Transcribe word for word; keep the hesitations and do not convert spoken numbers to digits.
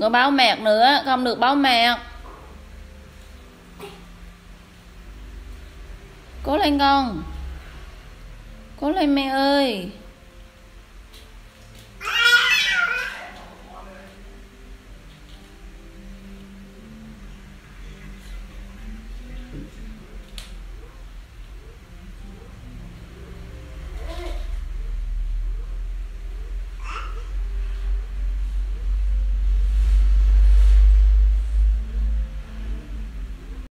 có báo mẹt nữa, không được báo mẹt. Cố lên con. Cố lên mẹ ơi.